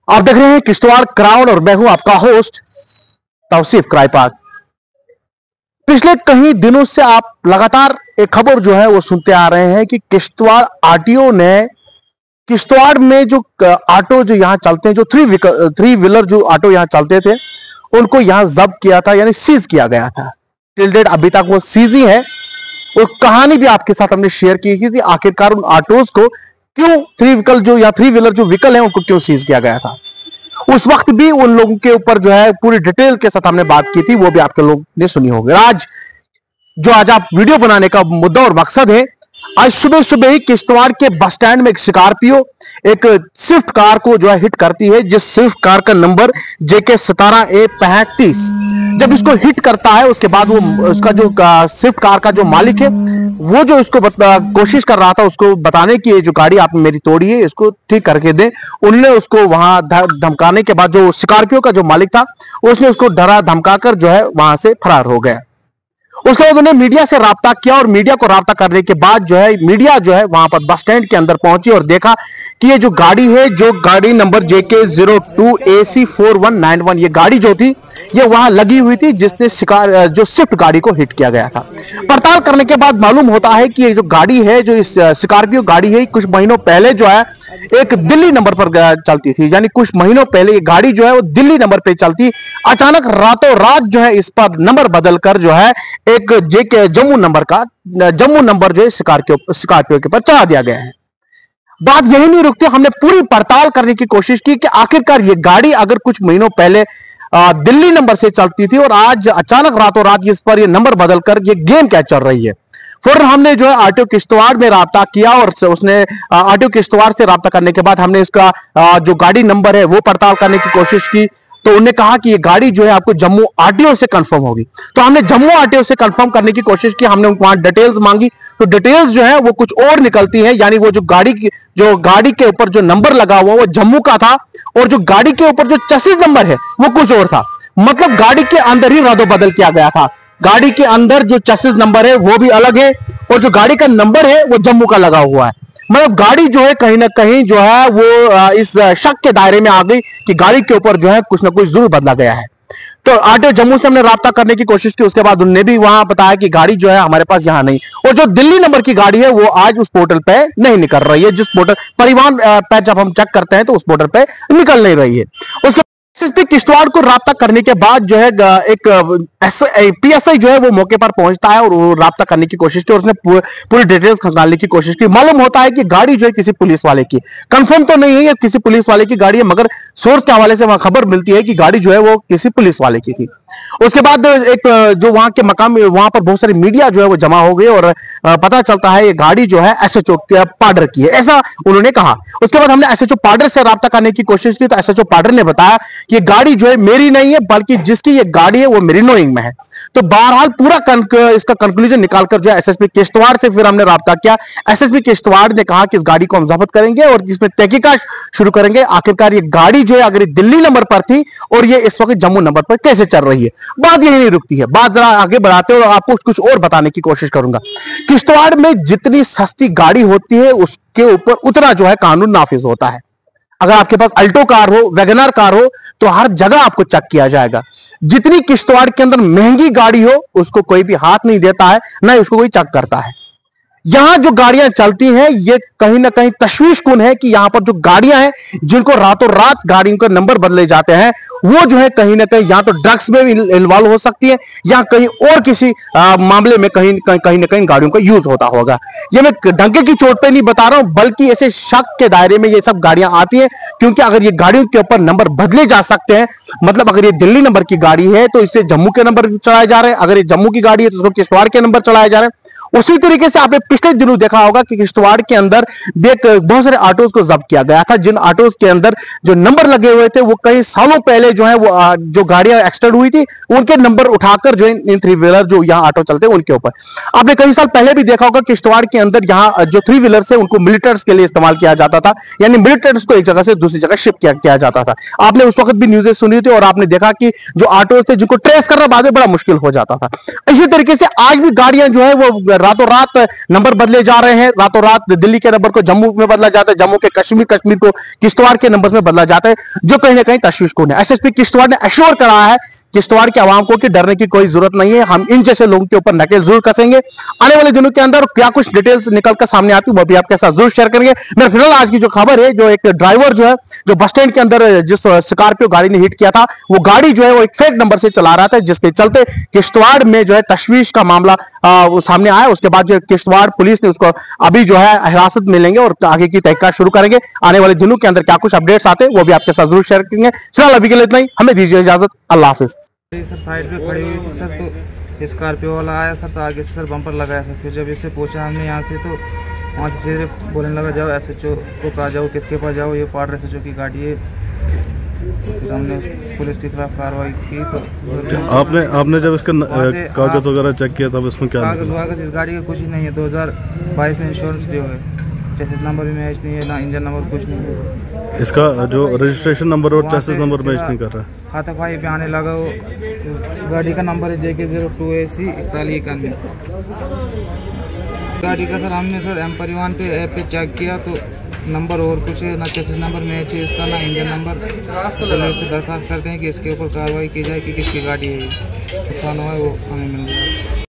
आप देख रहे हैं किश्तवाड़ क्राउड और मैं हूं आपका होस्ट तौसीफ क्राइपाक। पिछले कई दिनों से आप लगातार एक खबर जो है वो सुनते आ रहे हैं कि किश्तवाड़ आरटीओ ने किश्तवाड़ में जो ऑटो जो यहां चलते हैं, जो थ्री व्हीलर जो ऑटो यहां चलते थे, उनको यहां जब्त किया था, यानी सीज किया गया था। टिल डेट अभी तक वो सीज ही है। और कहानी भी आपके साथ हमने शेयर की थी, आखिरकार उन ऑटोज को क्यों थ्री व्हीलर जो व्हीकल है उनको क्यों सीज किया गया था। उस वक्त भी उन लोगों के ऊपर जो है पूरी डिटेल के साथ हमने बात की थी, वो भी आपके लोग ने सुनी होगी। आज आप वीडियो बनाने का मुद्दा और मकसद है, आज सुबह सुबह ही किश्तवाड़ के बस स्टैंड में एक स्कॉर्पियो एक स्विफ्ट कार को जो है हिट करती है, जिस स्विफ्ट कार का नंबर JK 17A35। जब इसको हिट करता है उसके बाद वो उसका जो स्विफ्ट कार का जो मालिक है वो जो इसको कोशिश कर रहा था उसको बताने की, ये जो गाड़ी आपने मेरी तोड़ी है इसको ठीक करके दें। उन्होंने उसको वहां धमकाने के बाद जो स्कॉर्पियो का जो मालिक था उसने उसको डरा धमकाकर जो है वहां से फरार हो गया। उसके बाद उन्होंने मीडिया से राब्ता किया और मीडिया को राब्ता करने के बाद जो है मीडिया जो है वहां पर बस स्टैंड के अंदर पहुंची और देखा कि ये जो गाड़ी है, जो गाड़ी नंबर JK 02AC4191, ये गाड़ी जो थी ये वहां लगी हुई थी जिसने जो स्विफ्ट गाड़ी को हिट किया गया था। पड़ताल करने के बाद मालूम होता है कि ये जो गाड़ी है, जो इस स्कॉर्पियो गाड़ी है, कुछ महीनों पहले जो है एक दिल्ली नंबर पर चलती थी, यानी कुछ महीनों पहले ये गाड़ी जो है वो दिल्ली नंबर पे चलती। अचानक रातों रात जो है इस पर नंबर बदलकर जो है एक जम्मू नंबर जो है स्कॉर्पियो के ऊपर चढ़ा दिया गया है। बात यही नहीं रुकती, हमने पूरी पड़ताल करने की कोशिश की कि आखिरकार ये गाड़ी अगर कुछ महीनों पहले दिल्ली नंबर से चलती थी और आज अचानक रातों रात इस पर ये नंबर बदलकर ये गेम क्या चल रही है। फौरन हमने जो है आरटीओ किश्तवाड़ में राब्ता किया और उसने आरटीओ किश्तवाड़ से राब्ता करने के बाद हमने इसका जो गाड़ी नंबर है वो पड़ताल करने की कोशिश की, तो उन्होंने कहा कि ये गाड़ी जो है आपको जम्मू आरटीओ से कंफर्म होगी। तो हमने जम्मू आरटीओ से कंफर्म करने की कोशिश की, हमने वहां डिटेल्स मांगी, तो डिटेल्स जो है वो कुछ और निकलती है, यानी वो जो गाड़ी के ऊपर जो नंबर लगा हुआ वो जम्मू का था और जो गाड़ी के ऊपर जो चेसिस नंबर है वो कुछ और था। मतलब गाड़ी के अंदर ही रद्द बदल किया गया था। गाड़ी के अंदर जो चेसिस नंबर है वो भी अलग है और जो गाड़ी का नंबर है वो जम्मू का लगा हुआ है। मतलब गाड़ी जो है कहीं ना कहीं जो है वो इस शक के दायरे में आ गई कि गाड़ी के ऊपर जो है कुछ ना कुछ जरूर बदला गया है। तो आरटीओ जम्मू से हमने राब्ता करने की कोशिश की, उसके बाद उन्होंने भी वहां बताया कि गाड़ी जो है हमारे पास यहाँ नहीं, और जो दिल्ली नंबर की गाड़ी है वो आज उस पोर्टल पे नहीं निकल रही है। जिस पोर्टल परिवहन पे जब हम चेक करते हैं तो उस पोर्टल पे निकल नहीं रही है। उसके एसएसपी किश्तवाड़ को राब्ता करने के बाद जो है एक PSI जो है वो मौके पर पहुंचता है और वो राब्ता करने की कोशिश की और उसने पूरी डिटेल्स खंगालने की कोशिश की। मालूम होता है कि गाड़ी जो है किसी पुलिस वाले की, कंफर्म तो नहीं है ये किसी पुलिस वाले की गाड़ी है, मगर सोर्स के हवाले से वहां खबर मिलती है कि गाड़ी जो है वो किसी पुलिस वाले की थी। उसके बाद एक जो वहां के मकाम, वहां पर बहुत सारी मीडिया जो है वो जमा हो गई और पता चलता है ये गाड़ी जो है SHO पाडर की है, ऐसा उन्होंने कहा। उसके बाद हमने SHO पाडर से राब्ता करने की कोशिश की, तो SHO पाडर ने बताया कि ये गाड़ी जो है मेरी नहीं है, बल्कि जिसकी ये गाड़ी है वो मेरी नोइंग में है। तो बहरहाल पूरा इसका कंक्लूजन निकालकर जो है SSP किश्तवाड़ से फिर हमने राब्ता किया। SSP किश्तवाड़ ने कहा कि इस गाड़ी को हम जब्त करेंगे और इसमें तहकीकात शुरू करेंगे, आखिरकार ये गाड़ी जो है अगर ये दिल्ली नंबर पर थी और ये इस वक्त जम्मू नंबर पर कैसे चल रही है। बात यही नहीं रुकती है, बात जरा आगे बढ़ाते हैं और आपको कुछ और बताने की कोशिश करूंगा। किश्तवाड़ में जितनी सस्ती गाड़ी होती है उसके ऊपर उतना जो है कानून नाफिज होता है। अगर आपके पास अल्टो कार हो, वैगनआर कार हो, तो हर जगह आपको चेक किया जाएगा। जितनी किश्तवाड़ के अंदर महंगी गाड़ी हो उसको कोई भी हाथ नहीं देता है, ना उसको कोई चेक करता है। यहां जो गाड़ियां चलती हैं ये कहीं ना कहीं तशवीशकुन है कि यहां पर जो गाड़ियां हैं जिनको रातों रात गाड़ियों के नंबर बदले जाते हैं वो जो है कहीं ना कहीं या तो ड्रग्स में इन्वॉल्व हो सकती है या कहीं और किसी मामले में कहीं ना कहीं गाड़ियों का यूज होता होगा। ये मैं डंके की चोट पे नहीं बता रहा हूं, बल्कि ऐसे शक के दायरे में ये सब गाड़ियां आती हैं, क्योंकि अगर ये गाड़ियों के ऊपर नंबर बदले जा सकते हैं, मतलब अगर ये दिल्ली नंबर की गाड़ी है तो इसे जम्मू के नंबर चलाए जा रहे हैं, अगर ये जम्मू की गाड़ी है तो किश्तवाड़ के नंबर चलाए जा रहे हैं। उसी तरीके से आपने पिछले दिनों देखा होगा कि किश्तवाड़ के अंदर बहुत सारे ऑटोज को जब्त किया गया था, जिन ऑटोज के अंदर जो नंबर लगे हुए थे वो कई सालों पहले जो है वो जो गाड़ियां एक्सटेंड हुई थी उनके नंबर उठाकर जो इन थ्री व्हीलर जो यहाँ ऑटो चलते हैं उनके ऊपर। आपने कई साल पहले भी देखा होगा किश्तवाड़ के अंदर यहाँ जो थ्री व्हीलर है उनको मिलिटर्स के लिए इस्तेमाल किया जाता था, यानी मिलिटर्स को एक जगह से दूसरी जगह शिफ्ट किया जाता था। आपने उस वक्त भी न्यूज़ें सुनी थी और आपने देखा कि जो ऑटोज थे जिनको ट्रेस करना बाद में बड़ा मुश्किल हो जाता था। इसी तरीके से आज भी गाड़ियां जो है वो रातों रात नंबर बदले जा रहे हैं, रातों रात दिल्ली के नंबर को जम्मू में बदला जाता है, जम्मू के कश्मीर, कश्मीर को किश्तवाड़ के नंबर में बदला जाता है, जो कहीं ना कहीं तशवीशकुन है। एसएसपी किश्तवाड़ ने एश्योर करा है किश्तवाड़ के आवाम को कि डरने की कोई जरूरत नहीं है, हम इन जैसे लोगों के ऊपर नकेल जरूर कसेंगे। आने वाले दिनों के अंदर क्या कुछ डिटेल्स निकलकर सामने आती है वो भी आपके साथ जरूर शेयर करेंगे। मेरा फिलहाल आज की जो खबर है, जो एक ड्राइवर जो है, जो बस स्टैंड के अंदर जिस स्कॉर्पियो गाड़ी ने हिट किया था, वो गाड़ी जो है वो एक फेक नंबर से चला रहा था, जिसके चलते किश्तवाड़ में जो है तशवीश का मामला वो सामने आया। उसके बाद जो किश्तवाड़ पुलिस ने उसको अभी जो है हिरासत में लेंगे और आगे की तहकीकात शुरू करेंगे। आने वाले दिनों के अंदर क्या कुछ अपडेट्स आते हैं वो भी आपके साथ जरूर शेयर करेंगे। फिलहाल अभी के लिए इतना ही, हमें दीजिए इजाजत, अल्लाह हाफिज। सर साइड पे खड़ी हुई थी सर, तो स्कॉर्पियो वाला आया सर, तो आगे से सर बम्पर लगाया था। फिर जब इससे पूछा हमने यहाँ से, तो वहाँ से सीधे बोलने लगा जाओ एसएचओ को पास जाओ, किसके पास जाओ, ये पार्ट एसएचओ की गाड़ी है। फिर हमने पुलिस के खिलाफ कार्रवाई की। तो आपने जब इसका कागज वगैरह चेक किया तब इसमें क्या कागज इस गाड़ी का कुछ ही नहीं है। 2022 में इंश्योरेंस ड्यू है, चेसिस नंबर भी मैच नहीं है, ना इंजन नंबर, कुछ नहीं है। इसका जो रजिस्ट्रेशन नंबर और चेसिस नंबर मैच नहीं कर रहा है। हाथापाई पे आने लगा, वो गाड़ी का नंबर है JK02AC 4191। गाड़ी का सर हमने सर एम परिवहन पे ऐप पे चेक किया, तो नंबर और कुछ है, ना चेसिस नंबर मैच है इसका, ना इंजन नंबर। तो इससे दरख्वास्त करते हैं कि इसके ऊपर कार्रवाई की जाए कि किसकी गाड़ी है, नुकसान हुआ है वो हमें मिल जाए।